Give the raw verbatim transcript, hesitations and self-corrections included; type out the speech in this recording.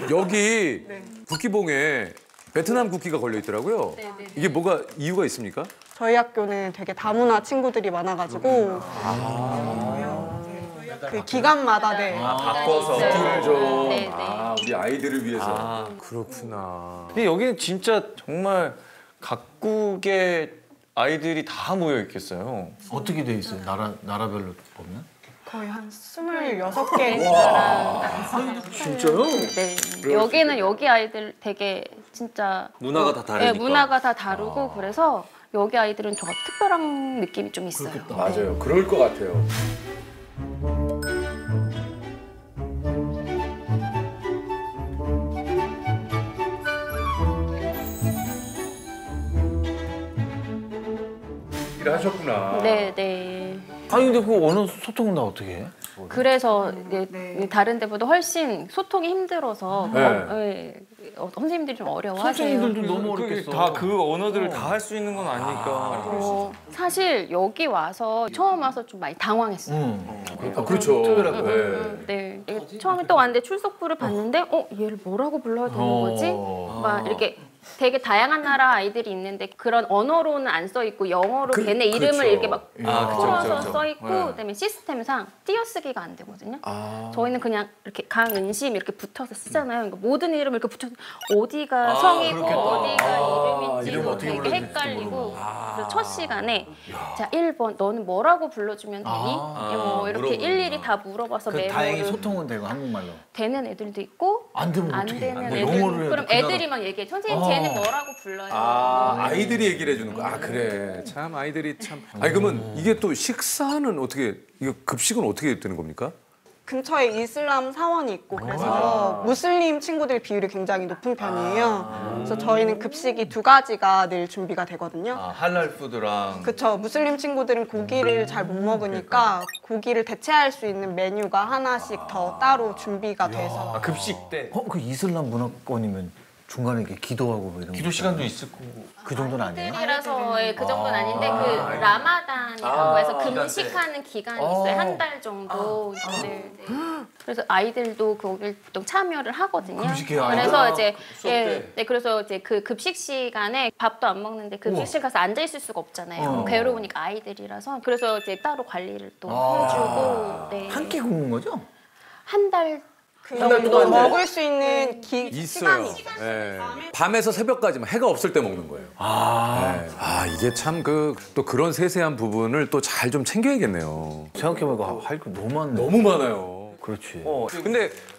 여기 네. 국기봉에 베트남 국기가 걸려 있더라고요. 네, 네, 네. 이게 뭐가 이유가 있습니까? 저희 학교는 되게 다문화 친구들이 많아가지고 그 기간마다 네. 아, 바꿔서 네. 국기를 좀. 네, 네. 아, 우리 아이들을 위해서. 아. 그렇구나. 근데 여기는 진짜 정말 각국의 아이들이 다 모여 있겠어요. 어떻게 돼 있어요? 나라 나라별로 보면? 거의 한 스물여섯 개. 진짜요? 네. 여기는 여기 아이들 되게 진짜 문화가 다 네, 다르니까. 문화가 다 다르고 그래서 여기 아이들은 저 특별한 느낌이 좀 있어요. 맞아요. 그럴 것 같아요. 일을 하셨구나. 네, 네. 아니 근데 그 언어 소통은 다 어떻게 해? 그래서 이제 네. 다른 데보다 훨씬 소통이 힘들어서 네. 어, 예, 어, 선생님들이 좀 어려워하세요. 선생님들도 너무 어렵겠어. 다 그 언어들을 다 할 수 있는 건 아니니까. 어, 사실 여기 와서 처음 와서 좀 많이 당황했어요. 응. 아, 그렇죠. 특별하고. 네. 네. 이게 처음에 또 왔는데 출석부를 봤는데 어 얘를 뭐라고 불러야 되는 거지? 어. 막 이렇게 되게 다양한 나라 아이들이 있는데 그런 언어로는 안 써 있고 영어로 그- 걔네 이름을 그렇죠. 이렇게 막 아, 그쵸, 풀어서 그쵸, 그쵸. 써 있고 네. 그다음에 시스템상 띄어쓰기가 안 되거든요. 아. 저희는 그냥 이렇게 강은심 이렇게 붙어서 쓰잖아요. 그러니까 모든 이름을 이렇게 붙여서 어디가 아, 성이고 그렇겠다. 어디가 아, 이름인지 이름 뭐 어떻게 되게 불러야 될지 헷갈리고 그래서 첫 시간에 자 일 번 너는 뭐라고 불러주면 되니? 아, 뭐 이렇게 물어보는구나. 일일이 다 물어봐서 그 메모를 다행히 소통은 되고 한국말로. 되는 애들도 있고 안 되면 안 어떻게? 되는 안 돼. 애들 영어를 해야 그럼 돼, 그 애들이 막 얘기해 선생님 어. 쟤는 뭐라고 불러요? 아, 아이들이 얘기를 해주는 거. 아, 그래. 참 아이들이 참. 아니 그러면 이게 또 식사는 어떻게 이거 급식은 어떻게 되는 겁니까? 근처에 이슬람 사원이 있고 그래서 무슬림 친구들 비율이 굉장히 높은 편이에요. 그래서 저희는 급식이 두 가지가 늘 준비가 되거든요. 아, 할랄 푸드랑. 그쵸. 무슬림 친구들은 고기를 잘 못 먹으니까 고기를 대체할 수 있는 메뉴가 하나씩 더 따로 준비가 돼서 아, 급식 때. 어, 그 이슬람 문화권이면 중간에 이렇게 기도하고 뭐 이런 기도 거 시간도 있을 거고. 그 정도는 아니에요? 아이들이라서 예, 그 정도는 아닌데 그 라마단이라고 해서 금식하는 기간이 있어요. 한 달 정도. 네, 네. 그래서 아이들도 거길 또 참여를 하거든요. 금식해요, 그래서 아이들? 이제 수업 때? 예, 네, 그래서 이제 그 급식 시간에 밥도 안 먹는데 급식실 가서 앉아 있을 수가 없잖아요. 어. 괴로우니까 아이들이라서 그래서 이제 따로 관리를 또 아. 해주고 네. 한 끼 굶는 거죠? 한 달 그 달 정도 동안 먹을 수 있는 기, 있어요. 시간이 있어요. 예. 밤에서 새벽까지만 해가 없을 때 먹는 거예요. 아. 네. 아 이게 참 그 또 그런 세세한 부분을 또 잘 좀 챙겨야겠네요. 생각해보니까 할 거 너무 많네. 너무 많아요. 그렇지. 어, 근데